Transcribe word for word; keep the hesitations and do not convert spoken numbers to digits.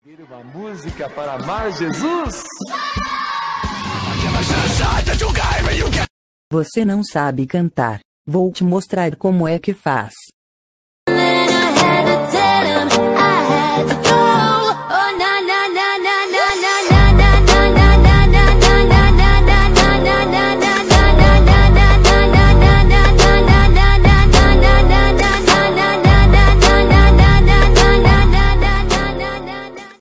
Uma música para amar Jesus? Você não sabe cantar. Vou te mostrar como é que faz. I had to tell him I had to go.